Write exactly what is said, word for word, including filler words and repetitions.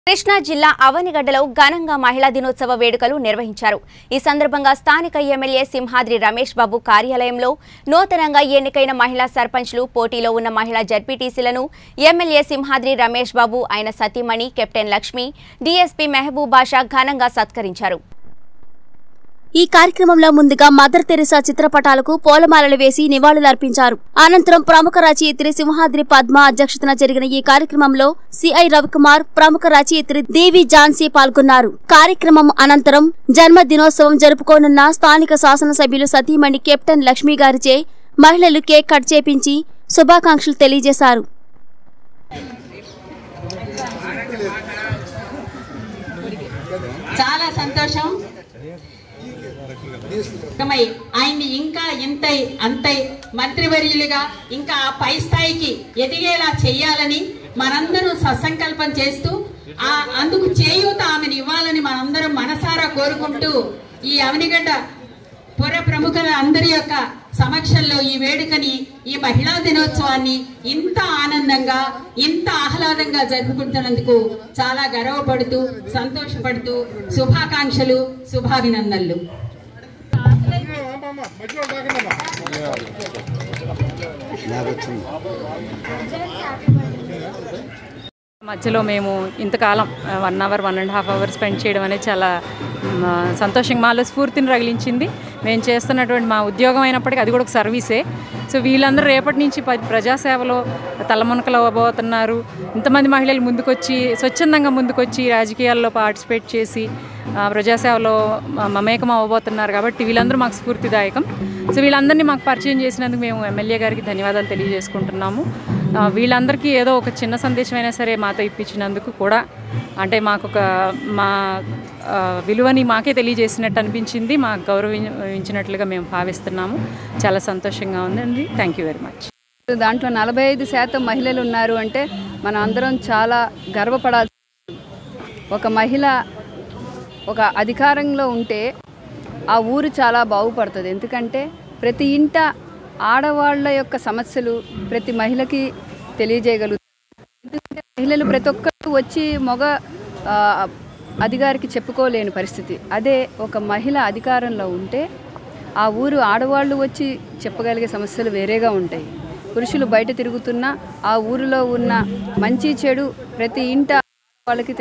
కృష్ణా జిల్లా అవనిగడ్డలో ఘనంగా మహిళా దినోత్సవ వేడుకలు నిర్వహించారు। ఈ సందర్భంగా స్థానిక ఎమ్మెల్యే సింహాద్రి రమేష్ బాబు కార్యాలయంలో నూతనంగా ఎన్నికైన మహిళా సర్పంచ్లు పోటీలో ఉన్న మహిళా జడ్పీటీసీలను ఎమ్మెల్యే సింహాద్రి రమేష్ బాబు ఆయన సతీమణి కెప్టెన్ లక్ష్మి డీఎస్పీ మెహబూబ్ బాషా ఘనంగా సత్కరించారు। ఈ కార్యక్రమంలో ముందుగా మదర్ తెరెసా చిత్రపటాలకు పూలమాలలు వేసి నివాళులర్పించారు। అనంతరం ప్రముఖ రచయిత్రి సింహాద్రి పద్మ అధ్యక్షతన జరిగిన ఈ కార్యక్రమంలో సిఐ రవికుమార్, ప్రముఖ రచయిత్రి దేవి ఝాన్సీ పాల్గొన్నారు। కార్యక్రమం అనంతరం జన్మ దినోత్సవం జరుపుకోనున్న స్థానిక శాసనసభ్యులు సతీమణి కెప్టెన్ లక్ష్మి గారిచే మహిళలు కేక్ కట్ చేపించి శుభాకాంక్షలు తెలియజేశారు। చాలా సంతోషం। ఆయన్ని ఇంకా ఇంతై అంతై మంత్రివర్యులుగా ఇంకా ఆ పై స్థాయికి ఎదిగేలా చెయ్యాలని మనందరం సత్సంకల్పం చేస్తూ ఆ అందుకు చేయూత ఆమెను ఇవ్వాలని మనందరం మనసారా కోరుకుంటూ ఈ అవనిగడ్డ పుర ప్రముఖుల అందరి యొక్క సమక్షంలో ఈ వేడుకని ఈ మహిళా దినోత్సవాన్ని ఇంత ఆనందంగా ఇంత ఆహ్లాదంగా జరుపుకుంటున్నందుకు చాలా గర్వపడుతూ సంతోషపడుతూ శుభాకాంక్షలు శుభాభినందనలు। మధ్యలో మేము ఇంతకాలం one hour one and half hour spend చేయడం అనేది చాలా సంతోషంగా మాలో స్ఫూర్తిని రగిలించింది। మేము చేస్తున్నటువంటి మా ఉద్యోగం అయినప్పటికీ అది కూడా ఒక సర్వీసే। సో వీళ్ళందరూ రేపటి నుంచి ప్రజాసేవలో తలమునకలు అవ్వబోతున్నారు। ఇంతమంది మహిళలు ముందుకొచ్చి స్వచ్ఛందంగా ముందుకొచ్చి రాజకీయాల్లో పార్టిసిపేట్ చేసి ప్రజాసేవలో మమేకం అవ్వబోతున్నారు కాబట్టి వీళ్ళందరూ మాకు స్ఫూర్తిదాయకం। సో వీళ్ళందరినీ మాకు పరిచయం చేసినందుకు మేము ఎమ్మెల్యే గారికి ధన్యవాదాలు తెలియజేసుకుంటున్నాము। వీళ్ళందరికీ ఏదో ఒక చిన్న సందేశమైనా సరే మాతో ఇప్పించినందుకు కూడా అంటే మాకు ఒక మా విలువని మాకే తెలియజేసినట్టు అనిపించింది, మాకు గౌరవించినట్లుగా మేము భావిస్తున్నాము। చాలా సంతోషంగా ఉందండి। Thank you very much. దాంట్లో నలభై ఐదు శాతం మహిళలు ఉన్నారు అంటే మనం అందరం చాలా గర్వపడాల్సి। ఒక మహిళ ఒక అధికారంలో ఉంటే ఆ ఊరు చాలా బాగుపడుతుంది। ఎందుకంటే ప్రతి ఇంట ఆడవాళ్ళ యొక్క సమస్యలు ప్రతి మహిళకి తెలియజేయగలుగుతారు। ఎందుకంటే మహిళలు ప్రతి ఒక్కరు వచ్చి మగ అధికారికి చెప్పుకోలేని పరిస్థితి। అదే ఒక మహిళ అధికారంలో ఉంటే ఆ ఊరు ఆడవాళ్ళు వచ్చి చెప్పగలిగే సమస్యలు వేరేగా ఉంటాయి। పురుషులు బయట తిరుగుతున్నా ఆ ఊరిలో ఉన్న మంచి చెడు ప్రతి ఇంట వాళ్ళకి